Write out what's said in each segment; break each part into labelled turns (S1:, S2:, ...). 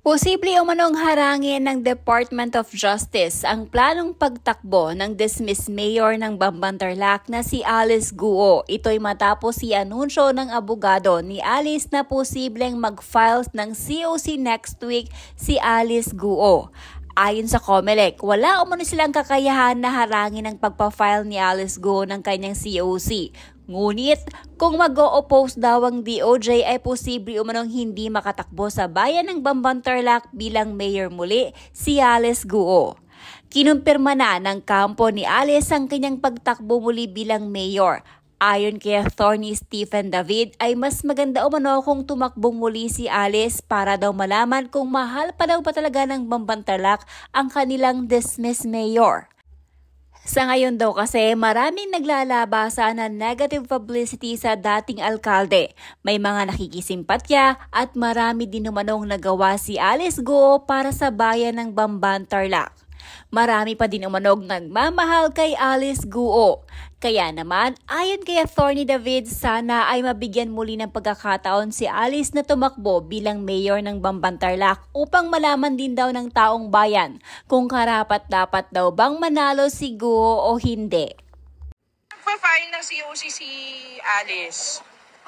S1: Posible umanong harangin ng Department of Justice ang planong pagtakbo ng dismissed mayor ng Bamban-Tarlac na si Alice Guo. Ito'y matapos i-anunsyo ng abogado ni Alice na posibleng mag-file ng COC next week si Alice Guo. Ayon sa COMELEC, wala umano silang kakayahan na harangin ang pagpa-file ni Alice Guo ng kanyang COC. Ngunit, kung mag-o-oppose daw ang DOJ ay posible umanong hindi makatakbo sa bayan ng Bamban-Tarlac bilang mayor muli si Alice Guo. Kinumpirma na ng kampo ni Alice ang kanyang pagtakbo muli bilang mayor. Ayon kay Attorney Stephen David ay mas maganda umano kung tumakbong muli si Alice para daw malaman kung mahal pa daw ba talaga ng Bamban-Tarlac ang kanilang dismissed mayor. Sa ngayon daw kasi maraming naglalabasa ng negative publicity sa dating alkalde. May mga nakikisimpatya at marami din umanong nagawa si Alice Guo para sa bayan ng Bamban-Tarlac. Marami pa din umanog nagmamahal kay Alice Guo. Kaya naman, ayon kay Attorney David, sana ay mabigyan muli ng pagkakataon si Alice na tumakbo bilang mayor ng Bamban-Tarlac upang malaman din daw ng taong bayan kung karapat-dapat daw bang manalo si Guo o hindi.
S2: Magpa-file ng COC si Alice.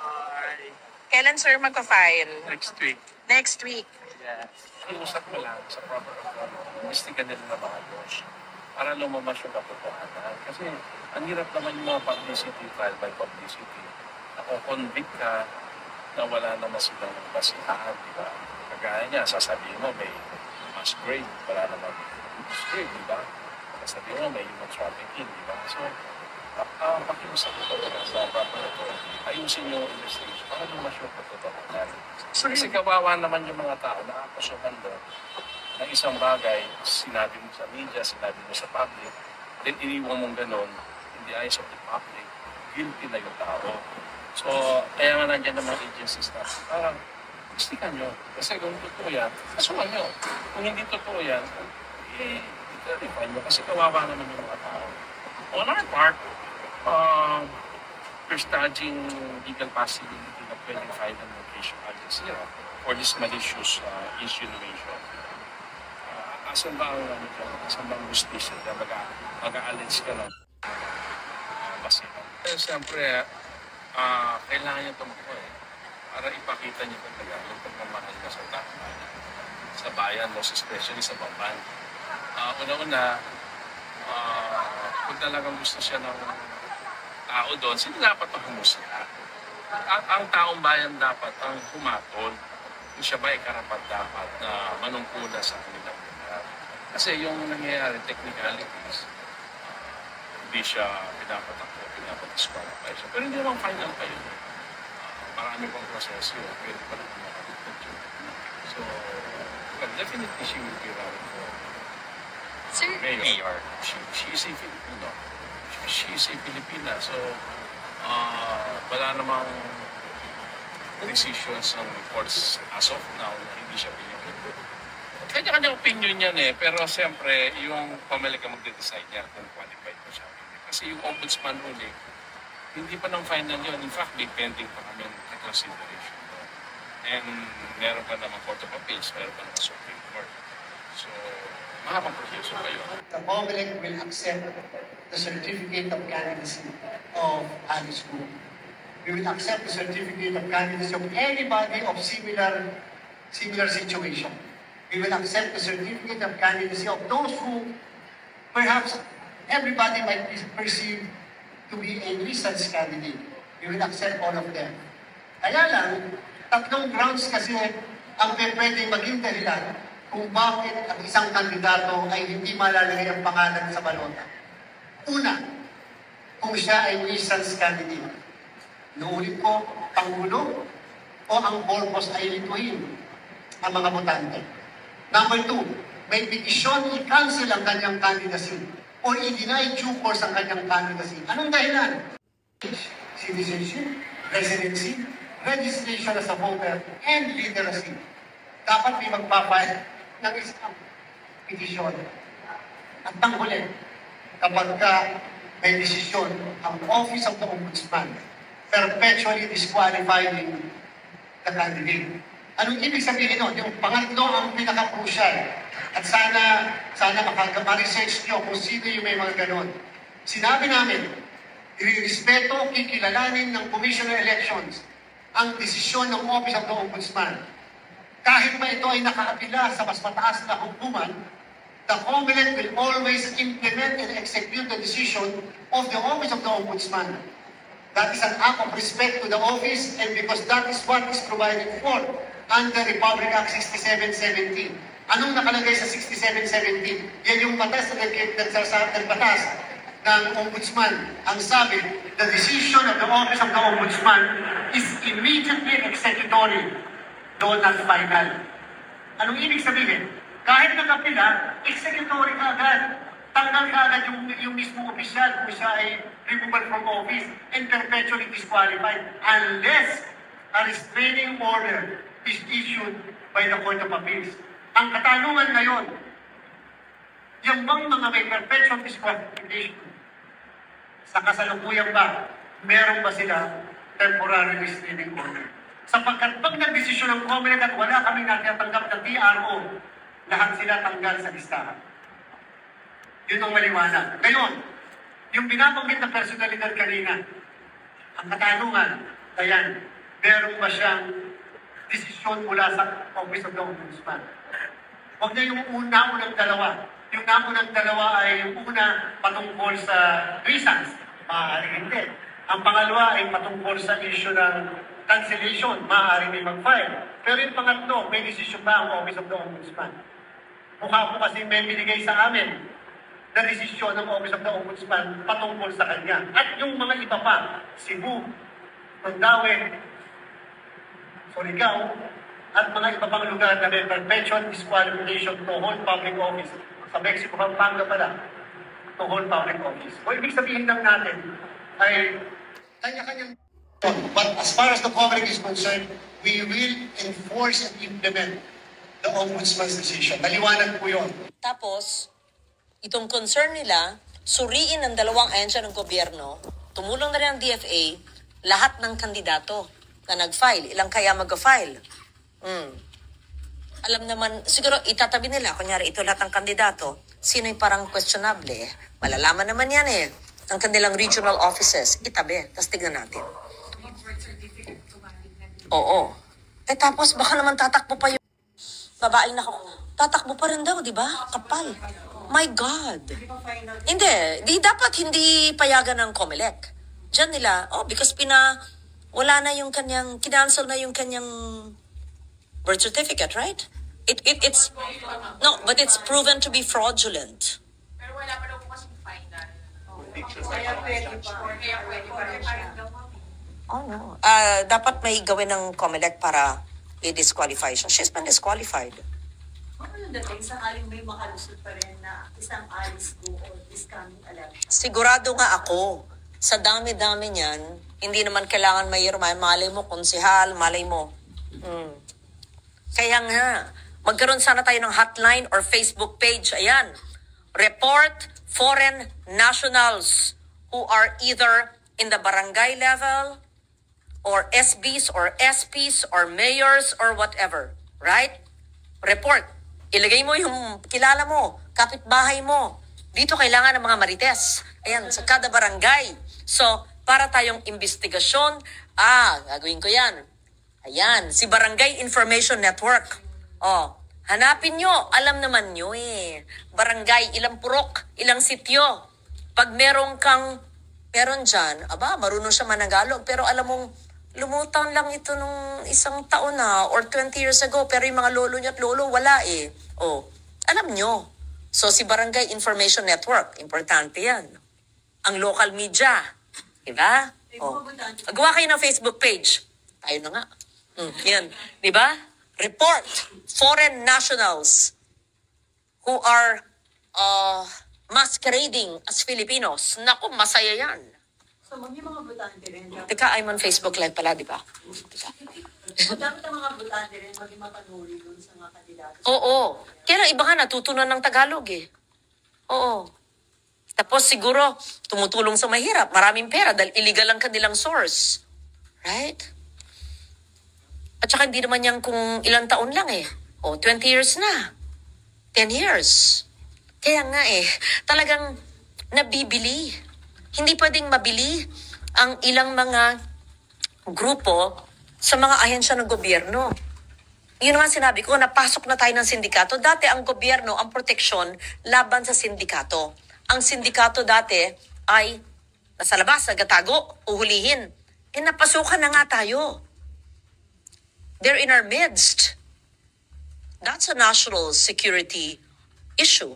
S2: Kailan sir magpa-file?
S3: Next week.
S2: Next week.
S3: Yes. Iusap mo lang sa proper authority. Imbestigan nila na mga laws para lumamas yung katotohanan. Kasi ang hirap naman yung mga publicity, trial by publicity. Ako-convict ka na wala naman silang basihan, di ba? Kagaya niya, sasabihin mo may mass grave, wala naman mass grave, di ba? Sasabihin mo may human trafficking, di ba? So, pakiusap ko talaga sa proper authority. Ayusin yung investigation para lumas yung katotohanan. Kasi kawawa naman yung mga tao na akusuhan doon ng isang bagay, sinabi mo sa media, sinabi mo sa public, then iniwan mong ganon, in the eyes of the public, guilty na yung tao. So, kaya nga nandiyan ng mga agencies na parang, istikan nyo. Kasi kung totoo yan, kasuhan nyo. Kung hindi totoo yan, i-clarify nyo. Kasi kawawa naman yung mga tao. On our part, we're studying legal possibility na pwedeng file ng location agency for this malicious insinuation. Asan ba ang asan ba ang justisya na mag-a-allege ka ng basihan? Siyempre, kailangan niya tumakbo para ipakita niyo talaga yung pagmamahal niya sa tao, sa bayan, most especially sa Bamban. Una-una, kung talagang gusto siya ng tao doon, sino dapat ang humusga? Ang taong bayan dapat ang humatol kung siya ba ay karapat-dapat na manungkuna sa kanilang lugar. Kasi yung nangyayari, technicalities, hindi siya pinapatakbo, pinapag-disqualify siya. Pero hindi naman final pa yun. Marami pang proseso yun, pwede pa naman makapagpag yun. So, well, definitely she will be running for mayor. She is a Filipino. She is a Filipina. So, wala namang decisions ng courts as of now na hindi siya Pilipino. Kanya-kanyang opinion yan pero siyempre, yung COMELEC ang magde-decide niya kung qualified pa siya. Kasi yung ombudsman uli, hindi pa ng final yun. In fact, may pending pa kami ng reconsideration. And meron pa naman Court of Appeals, meron pa naman Supreme Court. So, mahabang proseso pa yun.
S4: The COMELEC will accept the certificate of candidacy of Alice Guo. We will accept the certificate of candidacy of anybody of similar situation. We will accept the certificate of candidacy of those who perhaps everybody might perceive to be a nuisance candidate. We will accept all of them. Kaya lang, tatlong grounds kasi ang pwedeng maging dahilan kung bakit ang isang kandidato ay hindi malalagay ang pangalan sa balota. Una, kung siya ay nuisance candidate. Nuulit ko, Pangulo o ang purpose ay lituhin ang mga botante. Number 2, may petisyon i-cancel ang kanyang candidacy o i-deny due course ang kanyang candidacy. Anong dahilan? Citizenship, residency, registration as a voter, and literacy. Dapat may magpapayag ng isang petisyon. At panghuli, kapag may desisyon ang Office of the Ombudsman perpetually disqualifying the candidate Anong ibig sabihin nun? Yung pangatlo ang pinaka-crucial. At sana ma-research nyo kung sino yung may mga ganon. Sinabi namin, i-respeto, kikilalanin ng Commission on Elections ang desisyon ng Office of the Ombudsman. Kahit pa ito ay nakaapila sa mas mataas na hukuman, the COMELEC will always implement and execute the decision of the Office of the Ombudsman. That is an act of respect to the office and because that is what is provided for under Republic Act 6717. Anong nakalagay sa 6717? Yan yung batas na nagbatas ng Ombudsman. Ang sabi, the decision of the Office of the Ombudsman is immediately executory, though not final. Anong ibig sabihin? Kahit nagapila, executory ka agad. Tanggal ka agad yung mismong opisyal kung siya ay removal from office and perpetually disqualified unless a restraining order is issued by the Court of Appeals. Ang katanungan ngayon, yung bang mga may perpetual disqualification, sa kasalukuyan ba, meron ba sila temporary restraining order? Sapagkat pag nagdesisyon ng COMELEC at wala kami natatanggap ng TRO, lahat sila tanggal sa listahan. Yun ang maliwanag. Ngayon, yung binabanggit na personalidad kanina, ang katanungan, ayan, meron ba siyang desisyon mula sa Office of the Ombudsman? Huwag na yung unang dalawa. Yung naunang dalawa ay yung una patungkol sa reasons, maaaring hindi. Ang pangalawa ay patungkol sa issue ng cancellation, maaaring may mag-file. Pero yung pangatlo, may desisyon ba ang Office of the Ombudsman? Mukha po kasi may binigay sa amin na desisyon ng Office of the Ombudsman patungkol sa kanya. At yung mga iba pa, Cebu, Mandaue, Surigao, at mga iba pang lugar na may perpetual disqualification to hold public office. Sa Mexico, Pampanga pala, to hold public office. O ibig sabihin lang natin ay kanya-kanyang. But as far as the public is concerned, we will enforce and implement the Ombudsman's decision. Naliwanag po yun.
S5: Tapos, itong concern nila, suriin ng dalawang ahensya ng gobyerno, tumulong na rin ang DFA, lahat ng kandidato na nag-file. Ilang kaya mag-file? Alam naman, siguro itatabi nila, kunyari ito lahat ng kandidato, sino yung parang questionable? Malalaman naman yan ng kanilang regional offices, itabi, tapos tignan natin. Oo. Tapos baka naman tatakbo pa yung babaeng tatakbo pa rin daw, di ba? Kapal. My God. Hindi dapat hindi payagan ng COMELEC. Diyan nila, because wala na yung kanyang, kinancel na yung kanyang birth certificate, right? It's but it's proven to be fraudulent.
S2: Pero wala pa daw po kasing final.
S6: Kaya pwede pa rin siya.
S5: Oh, no. Dapat may gawin ng COMELEC para i-disqualify siya. She's been disqualified.
S6: Ano dating sakaling may makalusot pa rin na isang Alice Go or this coming election?
S5: Sigurado nga ako, sa dami-dami niyan, hindi naman kailangan mayroon. Malay mo, konsehal, malay mo. Kaya nga, magkaroon sana tayo ng hotline or Facebook page. Ayan, report foreign nationals who are either in the barangay level or SBs or SPs or mayors or whatever. Right? Report. Ilagay mo yung kilala mo, kapitbahay mo. Dito kailangan ng mga marites. Ayan, sa kada barangay. So, para tayong investigasyon, gagawin ko yan. Ayan, si Barangay Information Network. Hanapin nyo. Alam naman nyo Barangay, ilang purok, ilang sityo. Pag meron dyan, marunong siya managalog. Pero alam mong, lumutang lang ito nung isang taon na or 20 years ago. Pero yung mga lolo niya at lolo, wala alam nyo. So si Barangay Information Network, importante yan. Ang local media. Diba? Gawa kayo ng Facebook page. Tayo na nga. Yan. Diba? Report foreign nationals who are masquerading as Filipinos. Naku, masaya yan.
S6: So, yung mga butante rin.
S5: Teka, I'm on Facebook Live pala, di ba?
S6: Dapat ang mga butante rin maging mapanuri dun sa mga kandidato.
S5: Oo. Kaya lang, iba nga natutunan ng Tagalog Oo. Tapos siguro, tumutulong sa mahirap. Maraming pera dahil illegal ang kanilang source. Right? At saka hindi naman yan kung ilang taon lang eh. O, 20 years na. 10 years. Kaya nga eh, talagang nabibili. Hindi pwedeng mabili ang ilang mga grupo sa mga ahensya ng gobyerno. Yun nga sinabi ko, napasok na tayo ng sindikato. Dati ang gobyerno, ang proteksyon, laban sa sindikato. Ang sindikato dati ay nasa labas, nagatago, uhulihin. Eh napasukan na nga tayo. They're in our midst. That's a national security issue.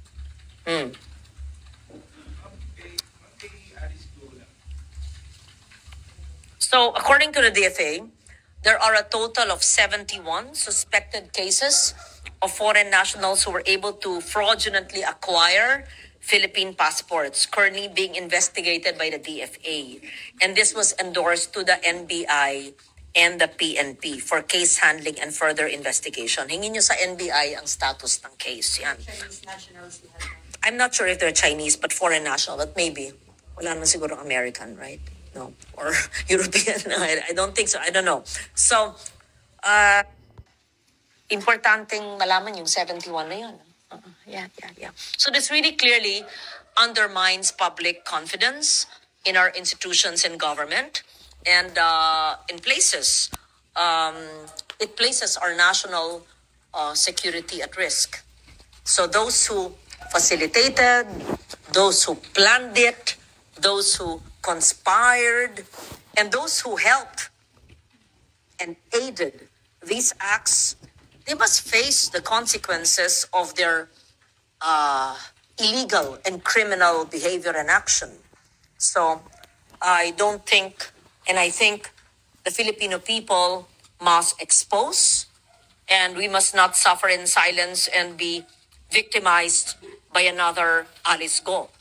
S5: So, according to the DFA, there are a total of 71 suspected cases of foreign nationals who were able to fraudulently acquire Philippine passports, currently being investigated by the DFA. And this was endorsed to the NBI and the PNP for case handling and further investigation. Hingin nyo sa NBI ang status ng case. Yan.
S6: Chinese nationals you have.
S5: I'm not sure if they're Chinese, but foreign national, but maybe. Wala naman siguro American, right? No. Or European. I don't think so. I don't know. So, importanteng malaman yung 71 na yun. Yeah. So this really clearly undermines public confidence in our institutions and government. And in places, it places our national security at risk. So those who facilitated, those who planned it, those who conspired, and those who helped and aided these acts, they must face the consequences of their illegal and criminal behavior and action. So I don't think, and I think the Filipino people must expose, and we must not suffer in silence and be victimized by another Alice Go.